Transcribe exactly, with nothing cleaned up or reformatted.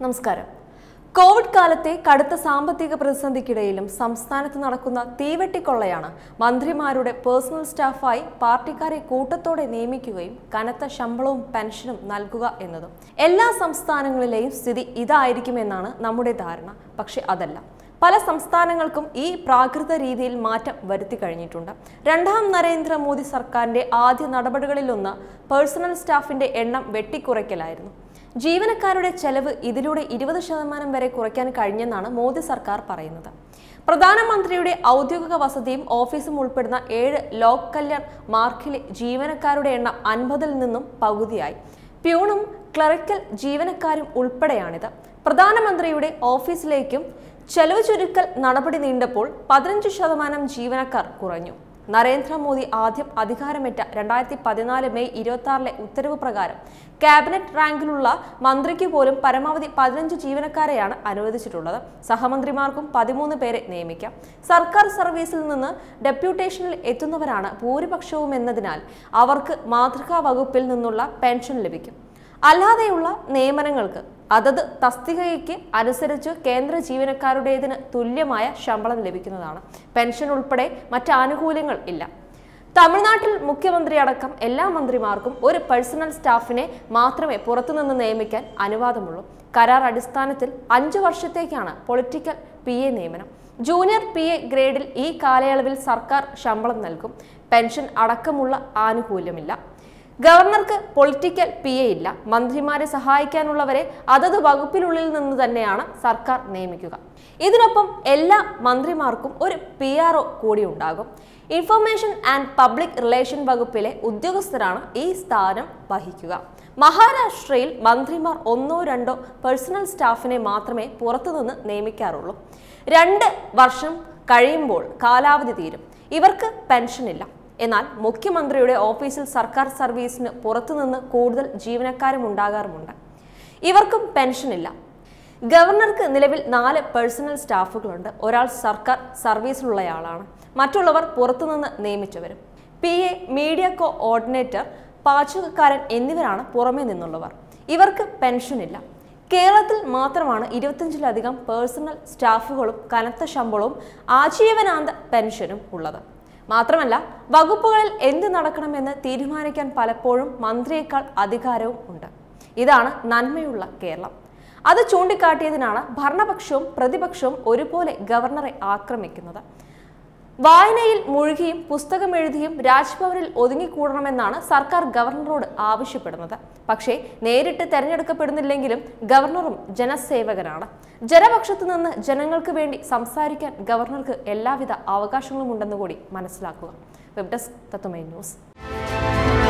നമസ്കാരം. കോവിഡ് കാലത്തെ കടുത്ത സാമ്പത്തിക പ്രതിസന്ധിക്കിടയിലും സംസ്ഥാനത്ത് നടക്കുന്ന തീവെട്ടിക്കൊള്ളയാണ് മന്ത്രിമാരുടെ പേഴ്സണൽ സ്റ്റാഫായി പാർട്ടിക്കാരെ കൂട്ടത്തോടെ നിയമിക്കുകയും കനത്ത ശമ്പളവും പെൻഷനും നൽകുക എന്നതും. എല്ലാ സംസ്ഥാനങ്ങളിലെയും സ്ഥിതി ഇതായിരിക്കുമെന്നാണ് നമ്മുടെ ധാരണ. പക്ഷെ അതല്ല. പല സംസ്ഥാനങ്ങൾക്കും ഈ പ്രാകൃത രീതിയിൽ മാറ്റം വരുത്തി കഴിഞ്ഞിട്ടുണ്ട്. രണ്ടാം നരേന്ദ്രമോദി സർക്കാരിന്റെ ആദ്യ നടപടികളിലൊന്ന് പേഴ്സണൽ സ്റ്റാഫിന്റെ എണ്ണം വെട്ടിക്കുറയ്ക്കലായിരുന്നു. ജീവനക്കാരുടെ ചെലവ് ഇതിലൂടെ ഇരുപത് ശതമാനം വരെ കുറയ്ക്കാൻ കഴിഞ്ഞെന്നാണ് മോദി സർക്കാർ പറയുന്നത്. പ്രധാനമന്ത്രിയുടെ ഔദ്യോഗിക വസതിയും ഓഫീസും ഉൾപ്പെടുന്ന ഏഴ് ലോക് കല്യാൺ മാർക്കിലെ ജീവനക്കാരുടെ എണ്ണം അൻപതിൽ നിന്നും പകുതിയായി. പ്യൂണും ക്ലറിക്കൽ ജീവനക്കാരും ഉൾപ്പെടെയാണിത്. പ്രധാനമന്ത്രിയുടെ ഓഫീസിലേക്കും ചെലവ് ചുരുക്കൽ നടപടി നീണ്ടപ്പോൾ പതിനഞ്ച് ശതമാനം ജീവനക്കാർ കുറഞ്ഞു. നരേന്ദ്രമോദി ആദ്യം അധികാരമേറ്റ രണ്ടായിരത്തി പതിനാല് മെയ് ഇരുപത്തി ആറിലെ ഉത്തരവ് പ്രകാരം ക്യാബിനറ്റ് റാങ്കിലുള്ള മന്ത്രിക്ക് പോലും പരമാവധി പതിനഞ്ച് ജീവനക്കാരെയാണ് അനുവദിച്ചിട്ടുള്ളത്. സഹമന്ത്രിമാർക്കും പതിമൂന്ന് പേരെ നിയമിക്കാം. സർക്കാർ സർവീസിൽ നിന്ന് ഡെപ്യൂട്ടേഷനിൽ എത്തുന്നവരാണ് ഭൂരിപക്ഷവും എന്നതിനാൽ അവർക്ക് മാതൃകാ വകുപ്പിൽ നിന്നുള്ള പെൻഷൻ ലഭിക്കും. അല്ലാതെയുള്ള നിയമനങ്ങൾക്ക് അതത് തസ്തികയ്ക്ക് അനുസരിച്ച് കേന്ദ്ര ജീവനക്കാരുടേതിന് തുല്യമായ ശമ്പളം ലഭിക്കുന്നതാണ്. പെൻഷൻ ഉൾപ്പെടെ മറ്റ് ആനുകൂല്യങ്ങൾ ഇല്ല. തമിഴ്നാട്ടിൽ മുഖ്യമന്ത്രി അടക്കം എല്ലാ മന്ത്രിമാർക്കും ഒരു പേഴ്സണൽ സ്റ്റാഫിനെ മാത്രമേ പുറത്തുനിന്ന് നിയമിക്കാൻ അനുവാദമുള്ളൂ. കരാർ അടിസ്ഥാനത്തിൽ അഞ്ചു വർഷത്തേക്കാണ് പൊളിറ്റിക്കൽ പി എ നിയമനം. ജൂനിയർ പി എ ഗ്രേഡിൽ ഈ കാലയളവിൽ സർക്കാർ ശമ്പളം നൽകും. പെൻഷൻ അടക്കമുള്ള ആനുകൂല്യമില്ല. ഗവർണർക്ക് പൊളിറ്റിക്കൽ പി എ ഇല്ല. മന്ത്രിമാരെ സഹായിക്കാനുള്ളവരെ അതത് വകുപ്പിനുള്ളിൽ നിന്ന് തന്നെയാണ് സർക്കാർ നിയമിക്കുക. ഇതിനൊപ്പം എല്ലാ മന്ത്രിമാർക്കും ഒരു പി ആർ ഒ കൂടി ഉണ്ടാകും. ഇൻഫർമേഷൻ ആൻഡ് പബ്ലിക് റിലേഷൻ വകുപ്പിലെ ഉദ്യോഗസ്ഥരാണ് ഈ സ്ഥാനം വഹിക്കുക. മഹാരാഷ്ട്രയിൽ മന്ത്രിമാർ ഒന്നോ രണ്ടോ പേഴ്സണൽ സ്റ്റാഫിനെ മാത്രമേ പുറത്തുനിന്ന് നിയമിക്കാറുള്ളൂ. രണ്ട് വർഷം കഴിയുമ്പോൾ കാലാവധി തീരും. ഇവർക്ക് പെൻഷനില്ല. എന്നാൽ മുഖ്യമന്ത്രിയുടെ ഓഫീസിൽ സർക്കാർ സർവീസിന് പുറത്തുനിന്ന് കൂടുതൽ ജീവനക്കാരും ഉണ്ടാകാറുമുണ്ട്. ഇവർക്കും പെൻഷനില്ല. ഗവർണർക്ക് നിലവിൽ നാല് പേഴ്സണൽ സ്റ്റാഫുകളുണ്ട്. ഒരാൾ സർക്കാർ സർവീസിലുള്ളയാളാണ്. മറ്റുള്ളവർ പുറത്തുനിന്ന് നിയമിച്ചവരും. പി എ, മീഡിയ കോഓർഡിനേറ്റർ, പാചകക്കാരൻ എന്നിവരാണ് പുറമേ നിന്നുള്ളവർ. ഇവർക്ക് പെൻഷനില്ല. കേരളത്തിൽ മാത്രമാണ് ഇരുപത്തിയഞ്ചിലധികം പേഴ്സണൽ സ്റ്റാഫുകളും കനത്ത ശമ്പളവും ആജീവനാന്ത പെൻഷനും ഉള്ളത്. മാത്രമല്ല, വകുപ്പുകളിൽ എന്ത് നടക്കണമെന്ന് തീരുമാനിക്കാൻ പലപ്പോഴും മന്ത്രിയേക്കാൾ അധികാരവും ഉണ്ട്. ഇതാണ് നന്മയുള്ള കേരളം. അത് ചൂണ്ടിക്കാട്ടിയതിനാണ് ഭരണപക്ഷവും പ്രതിപക്ഷവും ഒരുപോലെ ഗവർണറെ ആക്രമിക്കുന്നത്. വായനയിൽ മുഴുകിയും പുസ്തകം എഴുതിയും രാജ്ഭവനിൽ ഒതുങ്ങിക്കൂടണമെന്നാണ് സർക്കാർ ഗവർണറോട് ആവശ്യപ്പെടുന്നത്. പക്ഷേ നേരിട്ട് തെരഞ്ഞെടുക്കപ്പെടുന്നില്ലെങ്കിലും ഗവർണറും ജനസേവകനാണ്. ജനപക്ഷത്തു നിന്ന് ജനങ്ങൾക്ക് വേണ്ടി സംസാരിക്കാൻ ഗവർണർക്ക് എല്ലാവിധ അവകാശങ്ങളും ഉണ്ടെന്ന് കൂടി മനസ്സിലാക്കുക. Web desk Tatwamayi news.